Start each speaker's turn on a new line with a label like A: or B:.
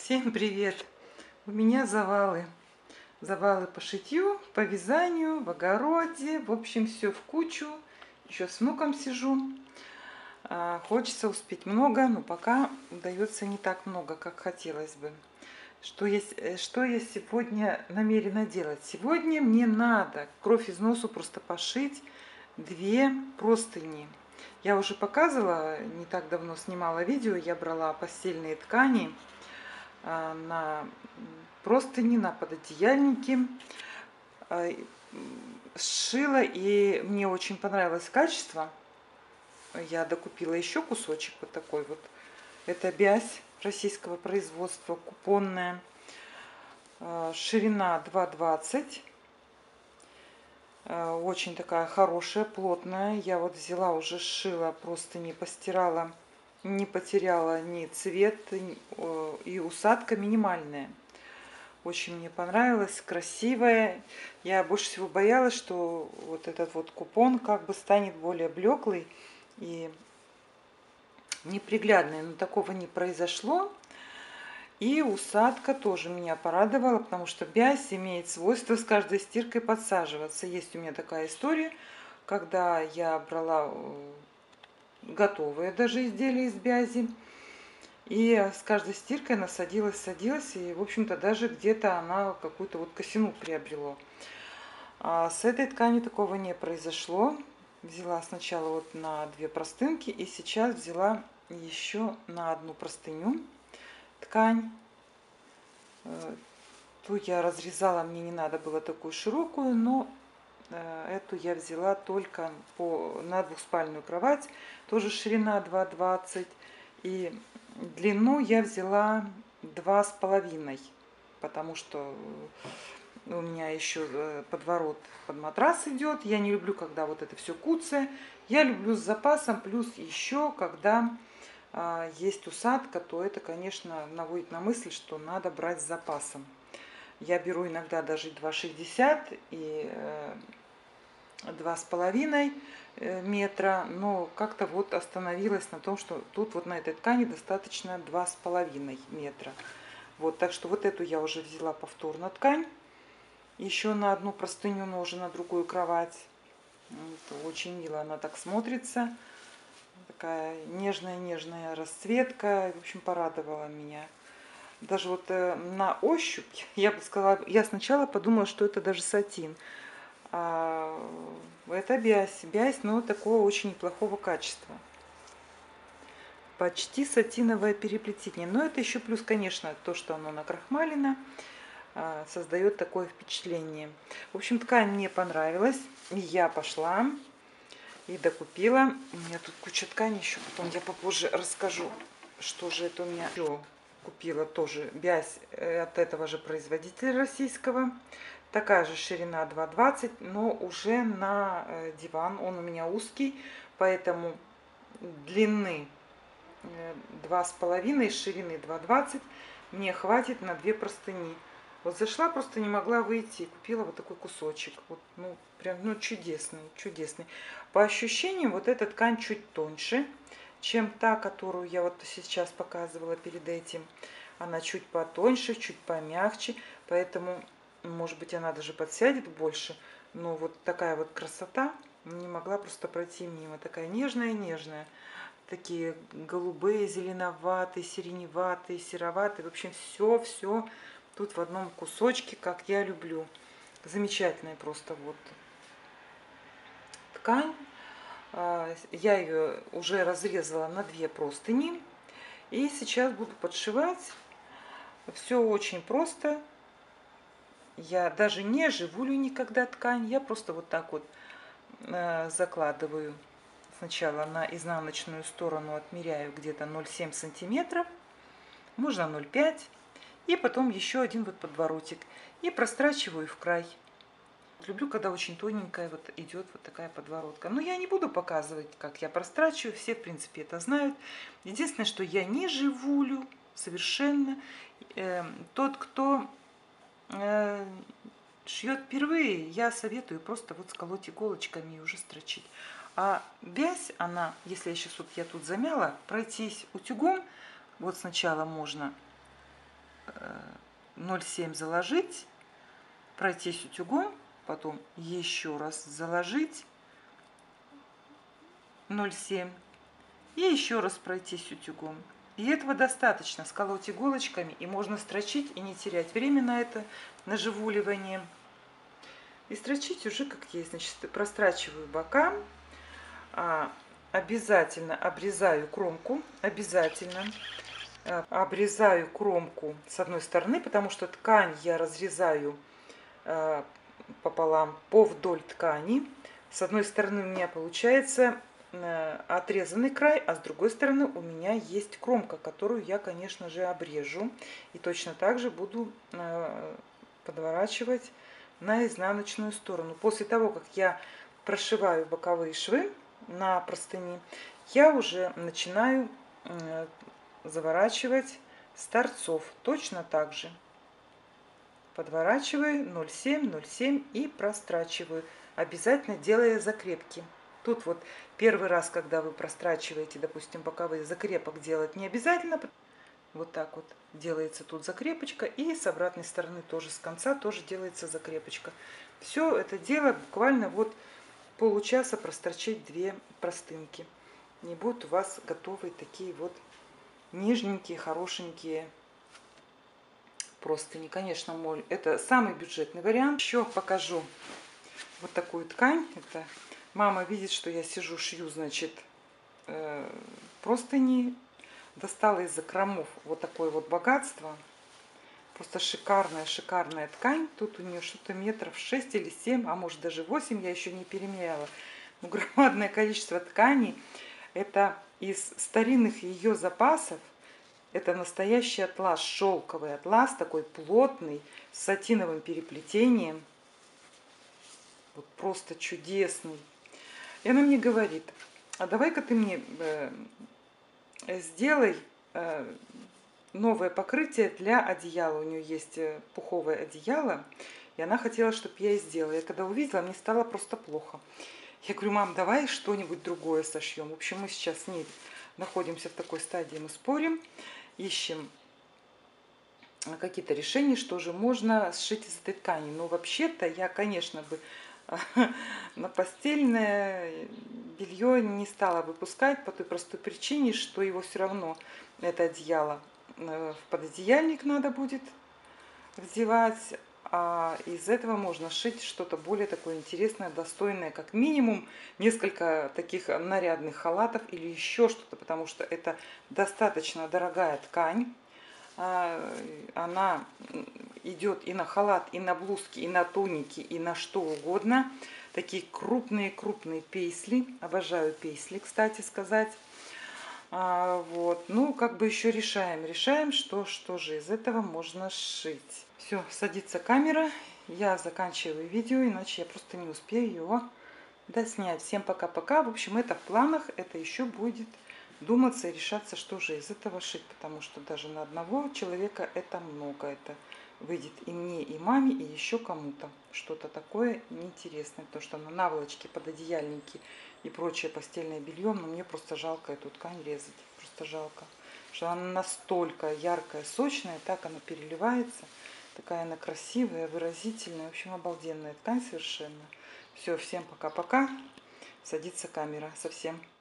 A: Всем привет! У меня завалы. Завалы по шитью, по вязанию, в огороде. В общем, все в кучу. Еще с внуком сижу. Хочется успеть много, но пока удается не так много, как хотелось бы. Что я сегодня намерена делать? Сегодня мне надо кровь из носу просто пошить две простыни. Я уже показывала, не так давно снимала видео, я брала постельные ткани на простыни, на пододеяльники, сшила, и мне очень понравилось качество. Я докупила еще кусочек вот такой вот. Это бязь российского производства, купонная, ширина 2,20. Очень такая хорошая, плотная. Я вот взяла, уже сшила, просто не постирала, не потеряла ни цвет, и усадка минимальная. Очень мне понравилось, красивая. Я больше всего боялась, что вот этот вот купон как бы станет более блеклый и неприглядный. Но такого не произошло. И усадка тоже меня порадовала, потому что бязь имеет свойство с каждой стиркой подсаживаться. Есть у меня такая история, когда я брала готовые даже изделия из бязи, и с каждой стиркой она садилась, и, в общем-то, даже где-то она какую-то вот косину приобрела. А с этой тканью такого не произошло. Взяла сначала вот на две простынки, и сейчас взяла еще на одну простыню ткань. Ту я разрезала, мне не надо было такую широкую, но эту я взяла только на двухспальную кровать, тоже ширина 2,20, и длину я взяла 2,5, потому что у меня еще подворот под матрас идет. Я не люблю, когда вот это все куцое. Я люблю с запасом, плюс еще, когда есть усадка, то это, конечно, наводит на мысль, что надо брать с запасом. Я беру иногда даже 2,60 и 2,5 метра, но как-то вот остановилась на том, что тут вот на этой ткани достаточно 2,5 метра. Вот, так что вот эту я уже взяла повторно ткань, еще на одну простыню, но уже на другую кровать. Это очень мило она так смотрится. Такая нежная расцветка. В общем, порадовала меня. Даже вот на ощупь, я бы сказала, я сначала подумала, что это даже сатин. А это бязь, но такого очень неплохого качества. Почти сатиновое переплетение. Но это еще плюс, конечно, то, что оно накрахмалено, создает такое впечатление. В общем, ткань мне понравилась. И я пошла и докупила. У меня тут куча ткани еще. Потом я попозже расскажу, что же это у меня еще. Купила тоже бязь от этого же производителя российского. Такая же ширина 2,20, но уже на диван. Он у меня узкий, поэтому длины 2,5, ширины 2,20 мне хватит на две простыни. Вот зашла, просто не могла выйти и купила вот такой кусочек. Вот, ну, прям, ну, чудесный. По ощущениям, вот эта ткань чуть тоньше, чем та, которую я вот сейчас показывала перед этим. Она чуть потоньше, чуть помягче, поэтому, может быть, она даже подсядет больше. Но вот такая вот красота не могла просто пройти мимо. Такая нежная. Такие голубые, зеленоватые, сиреневатые, сероватые. В общем, все тут в одном кусочке, как я люблю. Замечательная просто вот ткань. Я ее уже разрезала на две простыни. И сейчас буду подшивать. Все очень просто. Я даже не живулю никогда ткань. Я просто вот так вот закладываю. Сначала на изнаночную сторону отмеряю где-то 0,7 сантиметров. Можно 0,5. И потом еще один вот подворотик. И прострачиваю в край. Люблю, когда очень тоненькая вот идет вот такая подворотка. Но я не буду показывать, как я прострачиваю. Все, в принципе, это знают. Единственное, что я не живулю совершенно. Тот, кто шьет впервые, я советую просто вот сколоть иголочками и уже строчить. А вязь, она, если я тут замяла, пройтись утюгом, вот сначала можно 0,7 заложить, пройтись утюгом, потом еще раз заложить 0,7 и еще раз пройтись утюгом. И этого достаточно. Сколоть иголочками, и можно строчить и не терять время на это наживуливание. И строчить уже как есть. Значит, прострачиваю бока, обязательно обрезаю кромку, обязательно обрезаю кромку с одной стороны, потому что ткань я разрезаю пополам по вдоль ткани. С одной стороны у меня получается отрезанный край, а с другой стороны у меня есть кромка, которую я, конечно же, обрежу. И точно так же буду подворачивать на изнаночную сторону. После того, как я прошиваю боковые швы на простыни, я уже начинаю заворачивать с торцов точно так же. Подворачиваю 0,7, 0,7 и прострачиваю, обязательно делая закрепки. Тут вот первый раз, когда вы прострачиваете, допустим, боковые, закрепок делать не обязательно. Вот так вот делается тут закрепочка, и с обратной стороны тоже, с конца тоже делается закрепочка. Все это дело буквально вот получаса прострочить 2 простынки. И будут у вас готовые такие вот нежненькие, хорошенькие простыни. Конечно, моль — это самый бюджетный вариант. Еще покажу вот такую ткань. Это мама видит, что я сижу, шью, значит, простыни. Достала из закромов вот такое вот богатство. Просто шикарная, шикарная ткань. Тут у нее что-то метров 6 или 7, а может даже 8, я еще не перемеряла. Но громадное количество тканей. Это из старинных ее запасов. Это настоящий атлас, шелковый атлас, такой плотный, с сатиновым переплетением. Вот просто чудесный. И она мне говорит: а давай-ка ты мне сделай новое покрытие для одеяла. У нее есть пуховое одеяло, и она хотела, чтобы я и сделала. Я когда увидела, мне стало просто плохо. Я говорю: мам, давай что-нибудь другое сошьем. В общем, мы сейчас с ней находимся в такой стадии, мы спорим, ищем какие-то решения, что же можно сшить из этой ткани. Но вообще-то я, конечно, бы на постельное белье не стала выпускать по той простой причине, что его все равно, это одеяло, в пододеяльник надо будет вдевать, а из этого можно шить что-то более такое интересное, достойное, как минимум несколько таких нарядных халатов или еще что-то, потому что это достаточно дорогая ткань. Она идет и на халат, и на блузки, и на туники, и на что угодно. Такие крупные пейсли. Обожаю пейсли, кстати сказать. Вот. Ну, как бы еще решаем, что же из этого можно сшить. Все, садится камера. Я заканчиваю видео, иначе я просто не успею его доснять. Всем пока-пока. В общем, это в планах, это еще будет думаться и решаться, что же из этого шить, потому что даже на одного человека это много. Это выйдет и мне, и маме, и еще кому-то что-то такое неинтересное, потому что на наволочки, пододеяльники и прочее постельное белье, но мне просто жалко эту ткань резать, просто жалко, что она настолько яркая, сочная, так она переливается, такая она красивая, выразительная, в общем, обалденная ткань совершенно. Все, всем пока-пока. Садится камера совсем.